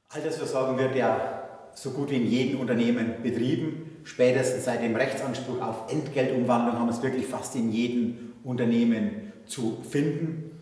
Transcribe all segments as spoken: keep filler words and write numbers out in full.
Altersversorgung wird ja so gut wie in jedem Unternehmen betrieben. Spätestens seit dem Rechtsanspruch auf Entgeltumwandlung haben wir es wirklich fast in jedem Unternehmen zu finden.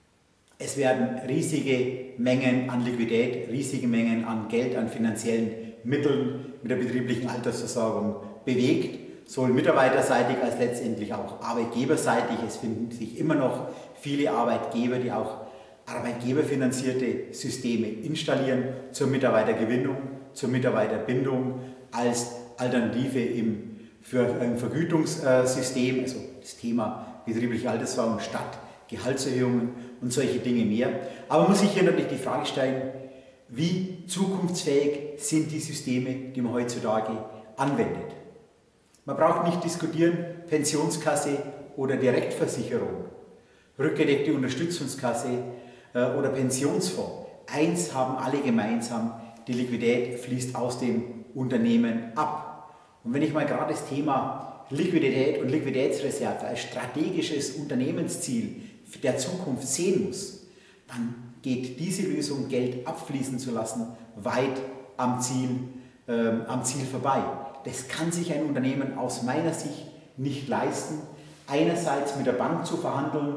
Es werden riesige Mengen an Liquidität, riesige Mengen an Geld, an finanziellen Mitteln mit der betrieblichen Altersversorgung bewegt, sowohl mitarbeiterseitig als letztendlich auch arbeitgeberseitig. Es finden sich immer noch viele Arbeitgeber, die auch arbeitgeberfinanzierte Systeme installieren zur Mitarbeitergewinnung, zur Mitarbeiterbindung als Alternative im, für ein Vergütungssystem, also das Thema betriebliche Altersversorgung statt Gehaltserhöhungen und solche Dinge mehr. Aber man muss sich hier natürlich die Frage stellen, wie zukunftsfähig sind die Systeme, die man heutzutage anwendet. Man braucht nicht diskutieren, Pensionskasse oder Direktversicherung, rückgedeckte Unterstützungskasse oder Pensionsfonds. Eins haben alle gemeinsam, die Liquidität fließt aus dem Unternehmen ab. Und wenn ich mal gerade das Thema Liquidität und Liquiditätsreserve als strategisches Unternehmensziel der Zukunft sehen muss, dann geht diese Lösung, Geld abfließen zu lassen, weit am Ziel, äh, am Ziel vorbei. Das kann sich ein Unternehmen aus meiner Sicht nicht leisten, einerseits mit der Bank zu verhandeln,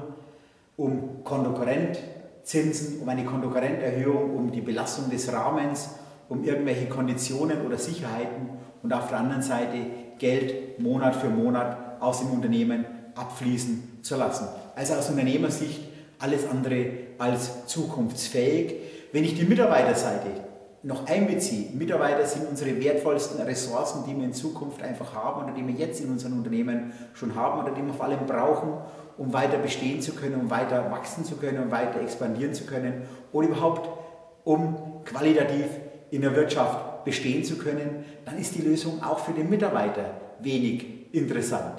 um Kontokorrentzinsen, um eine Kontokorrenterhöhung, um die Belastung des Rahmens, um irgendwelche Konditionen oder Sicherheiten und auf der anderen Seite Geld Monat für Monat aus dem Unternehmen abfließen zu lassen. Also aus Unternehmersicht alles andere als zukunftsfähig. Wenn ich die Mitarbeiterseite noch einbeziehe, Mitarbeiter sind unsere wertvollsten Ressourcen, die wir in Zukunft einfach haben oder die wir jetzt in unseren Unternehmen schon haben oder die wir vor allem brauchen, um weiter bestehen zu können, um weiter wachsen zu können, um weiter expandieren zu können oder überhaupt um qualitativ in der Wirtschaft bestehen zu können, dann ist die Lösung auch für den Mitarbeiter wenig interessant.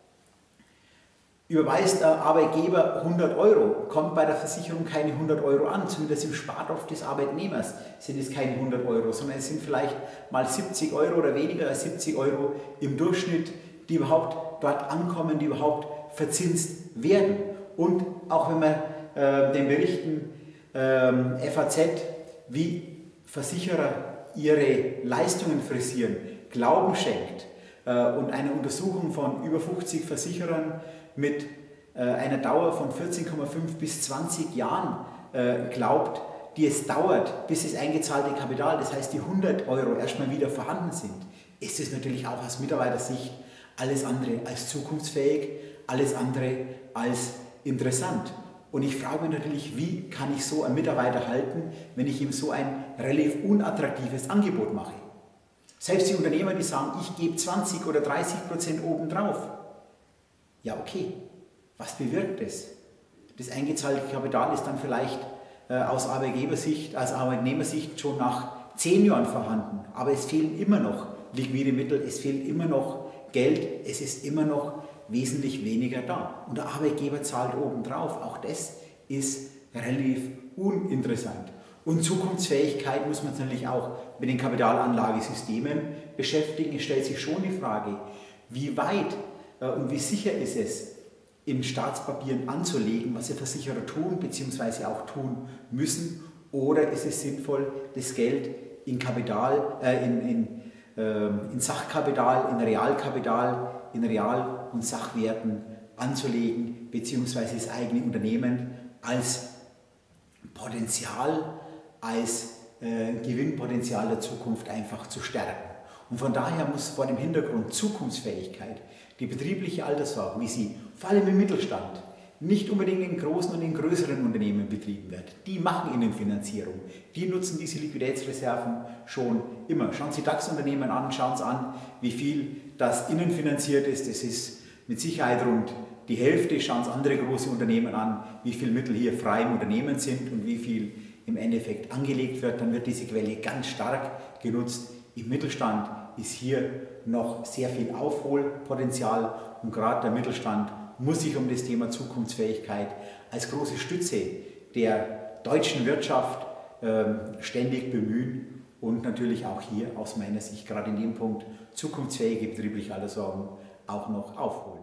Überweist der Arbeitgeber hundert Euro, kommt bei der Versicherung keine hundert Euro an, zumindest im Spartopf des Arbeitnehmers sind es keine hundert Euro, sondern es sind vielleicht mal siebzig Euro oder weniger als siebzig Euro im Durchschnitt, die überhaupt dort ankommen, die überhaupt verzinst werden. Und auch wenn man äh, den Berichten äh, F A Z, wie Versicherer ihre Leistungen frisieren, Glauben schenkt äh, und eine Untersuchung von über fünfzig Versicherern mit äh, einer Dauer von vierzehn Komma fünf bis zwanzig Jahren äh, glaubt, die es dauert, bis das eingezahlte Kapital, das heißt die hundert Euro, erstmal wieder vorhanden sind, ist es natürlich auch aus Mitarbeitersicht alles andere als zukunftsfähig, alles andere als interessant. Und ich frage mich natürlich, wie kann ich so einen Mitarbeiter halten, wenn ich ihm so ein relativ unattraktives Angebot mache. Selbst die Unternehmer, die sagen, ich gebe zwanzig oder dreißig Prozent obendrauf. Ja, okay, was bewirkt das? Das eingezahlte Kapital ist dann vielleicht äh, aus Arbeitgebersicht, aus Arbeitnehmersicht schon nach zehn Jahren vorhanden. Aber es fehlen immer noch liquide Mittel, es fehlt immer noch Geld, es ist immer noch wesentlich weniger da. Und der Arbeitgeber zahlt obendrauf. Auch das ist relativ uninteressant. Und Zukunftsfähigkeit muss man natürlich auch mit den Kapitalanlagesystemen beschäftigen. Es stellt sich schon die Frage, wie weit äh, und wie sicher ist es, in Staatspapieren anzulegen, was die Versicherer tun bzw. auch tun müssen, oder ist es sinnvoll, das Geld in Kapital, äh, in, in, äh, in Sachkapital, in Realkapital, in Real- und Sachwerten anzulegen, beziehungsweise das eigene Unternehmen als Potenzial, als äh, Gewinnpotenzial der Zukunft einfach zu stärken. Und von daher muss vor dem Hintergrund Zukunftsfähigkeit die betriebliche Altersvorsorge, wie sie vor allem im Mittelstand, nicht unbedingt in großen und in größeren Unternehmen betrieben wird. Die machen Innenfinanzierung, die nutzen diese Liquiditätsreserven schon immer. Schauen Sie DAX-Unternehmen an, schauen Sie an, wie viel das innenfinanziert ist. Das ist mit Sicherheit rund die Hälfte. Schauen Sie andere große Unternehmen an, wie viel Mittel hier frei im Unternehmen sind und wie viel im Endeffekt angelegt wird. Dann wird diese Quelle ganz stark genutzt. Im Mittelstand ist hier noch sehr viel Aufholpotenzial und gerade der Mittelstand muss sich um das Thema Zukunftsfähigkeit als große Stütze der deutschen Wirtschaft äh, ständig bemühen und natürlich auch hier aus meiner Sicht gerade in dem Punkt zukunftsfähige betriebliche Altersvorsorge auch noch aufholen.